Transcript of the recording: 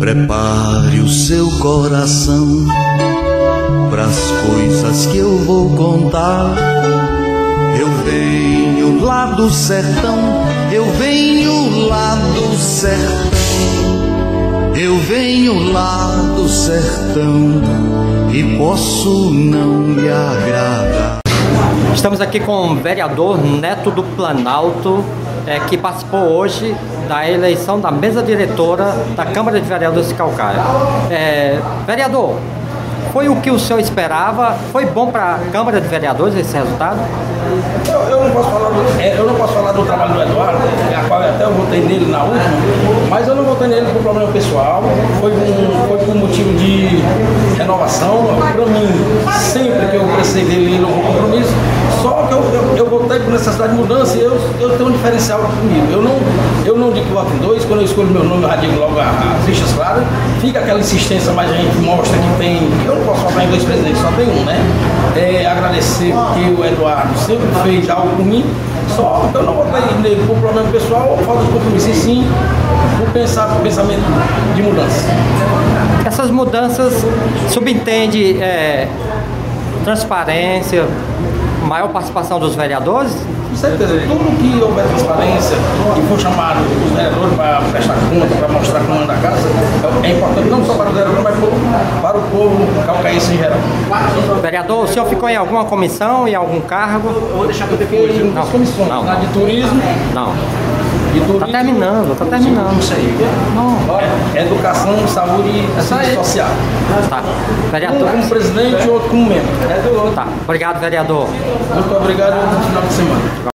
Prepare o seu coração pras coisas que eu vou contar. Eu venho lá do sertão, eu venho lá do sertão, eu venho lá do sertão e posso não lhe agradar. Estamos aqui com o vereador Neto do Planalto, que participou hoje da eleição da mesa diretora da Câmara de Vereadores de Calcaia. Vereador, foi o que o senhor esperava? Foi bom para a Câmara de Vereadores esse resultado? Eu não posso falar do trabalho do Eduardo, a qual até eu votei nele na última, mas eu não votei nele por problema pessoal, foi por motivo de renovação. Para mim, sempre que eu precisei dele, ele levou compromisso. Só que eu votei por necessidade de mudança e eu tenho um diferencial comigo. Eu não digo que voto em dois, quando eu escolho meu nome, eu radico logo as listas claras. Fica aquela insistência, mas a gente mostra que tem. Eu não posso falar em dois presidentes, só tem um, né? Agradecer porque o Eduardo sempre fez algo por mim, só que eu não votei nele por problema pessoal ou falta de compromisso, e sim por pensamento de mudança. Essas mudanças subentende transparência, maior participação dos vereadores? Com certeza, tudo que houver transparência e for chamado os vereadores para prestar conta, para mostrar como anda a casa, é importante não só para os vereadores, mas para o povo calcaense em geral. Vereador, o senhor ficou em alguma comissão, em algum cargo? Eu vou deixar para depois em duas comissões, na de turismo. Não. Tá terminando isso aí. Não. Educação, saúde e assistência social. Tá. Vereador. Um como presidente e outro como membro. Tá. Obrigado, vereador. Muito obrigado e bom final de semana.